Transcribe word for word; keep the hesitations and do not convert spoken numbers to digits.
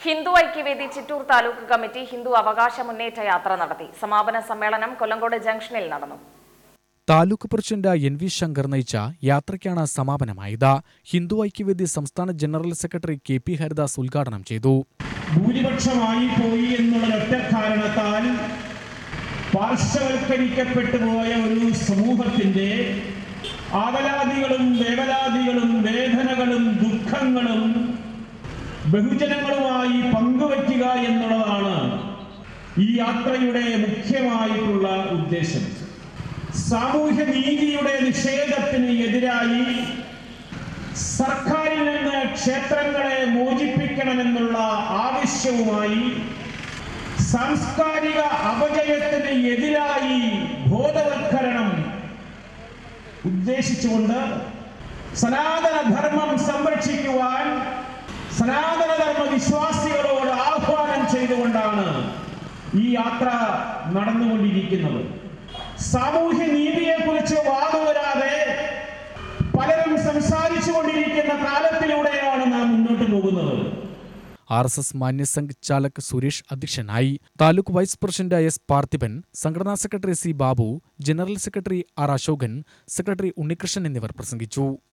Hindu Aikyavedi Chittur taluk committee Hindu അവകാശ മുന്നേറ്റ യാത്ര നടത്തി. സമാപന സമ്മേളനം കൊല്ലങ്കോട് ജംഗ്ഷനിൽ നടന്നു. Taluk president N V Shankar നയിച്ച യാത്രയ്ക്കാണ് സമാപനമായത്. ഹിന്ദു ഐക്യവേദി സംസ്ഥാന general secretary K P Haridas ഉദ്ഘാടനം ചെയ്തു. ഭൂരിപക്ഷമായി പോയി എന്നുള്ള ഒറ്റ കാരണത്താൽ പാർശ്വവൽക്കരിക്കപ്പെട്ടു പോയ ഒരു സമൂഹത്തിന്റെ ആവലാദികളും വേവലാദികളും വേദനകളും ദുഃഖങ്ങളും ബഹുജനങ്ങളുമായി പങ്കുവയ്ക്കുക എന്നുള്ളതാണ് ഈ യാത്രയുടെ മുഖ്യമായിട്ടുള്ള ഉദ്ദേശം. സാമൂഹ്യ നീതിയുടെ നിഷേധത്തിന് എതിരായി സർക്കാരിൽ നിന്ന് ക്ഷേത്രങ്ങളെ മോചിപ്പിക്കണമെന്നുള്ള ആവശ്യവുമായി സാംസ്കാരിക അപജയത്തിന് എതിരായി ബോധവൽക്കരണം ഉദ്ദേശിച്ചുകൊണ്ട് സനാതന ധർമ്മം സംരക്ഷിക്കുവാൻ സനാതനധർമ്മ വിശ്വാസികളോട് ആഹ്വാനം ചെയ്തുകൊണ്ടാണ് ഈ യാത്ര നടന്നുകൊണ്ടിരിക്കുന്നത്. സാമൂഹ്യ നീതിയെക്കുറിച്ച് വാദവരാതെ പലരും സംസാരിച്ചു കൊണ്ടിരിക്കുന്ന കാലത്തിലൂടെയാണ് നാം മുന്നോട്ട് പോകുന്നത്. ആർ എസ് എസ് മാന്യസംഘ് ചാലക് സുരേഷ് അധ്യക്ഷനായി. Taluk vice president S Parthipan, സംഘടനാ secretary C Babu, general secretary R Ashokan, secretary Unnikrishnan എന്നിവർ പ്രസംഗിച്ചു.